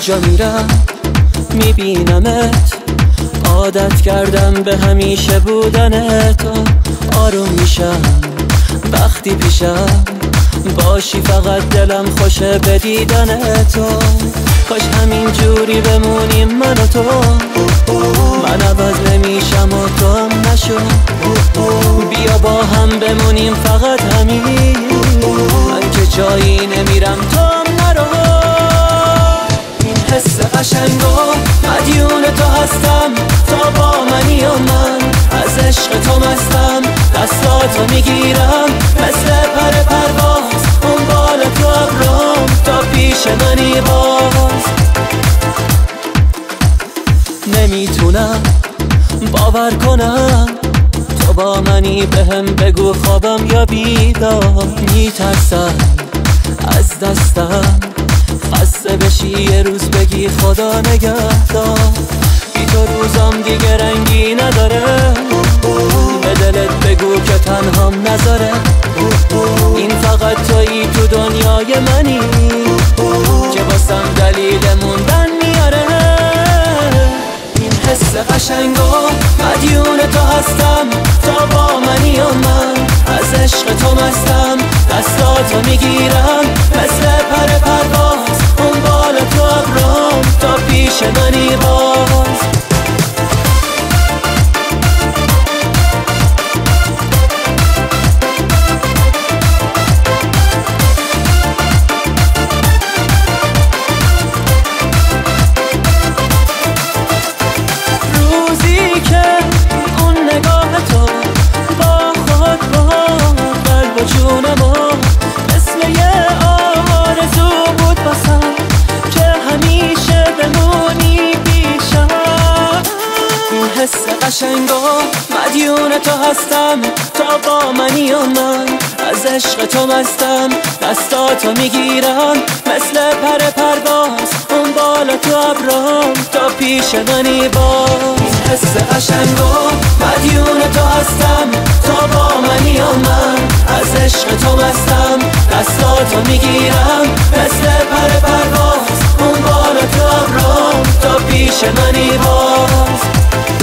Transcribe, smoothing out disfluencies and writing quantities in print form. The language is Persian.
جا میرم میبینمت، عادت کردم به همیشه بودن تو. آروم میشم وقتی پیشم باشی، فقط دلم خوشه به دیدن تو. کاش همین جوری بمونیم من و تو، من عوض نمیشم و تو هم نشو. بیا با هم بمونیم فقط همین، من که جایی نمیرم تو هم نرو. این حس قشنگو مدیون تو هستم، تا با منی و من از عشق تو مستم. دستاتو میگیرم مثل پر پرواز، اون بال تو ابرام تا پیش منی باز. نمیتونم باور کنم تو با منی، بهم بگو خوابم یا بیدار. میترسم از دستم خسته بشی، یه روز بگی خدا نگهدار. بی تو روزام دیگه رنگی نداره، به دلت بگو که تنهام نذاره. این فقط تویی تو دنیای منی، که واسم دلیل موندن میاره. این حس قشنگو مدیون تو هستم، تا با منی و من از عشق تو مستم. دستاتو میگیرم مثل پر پرواز، اون بال تو ابرام تا پیش منی باز. روزی که اون نگاه تو با خود با قلب و جونمو مثل یه آرزو بود باسم، که همیشه بمونی پیشم. این حس قشنگو مدیون تو هستم، تا با منی و من از عشق تو مستم. دستاتو میگیرم مثل پر پرواز، اون بالا تو ابرام تا پیش منی باز. این حس قشنگو مدیون تو هستم، تا با منی و من از عشق تو مستم. دستاتو میگیرم مثل پر پرواز، اون بالا تو ابرام تا پیش منی باز.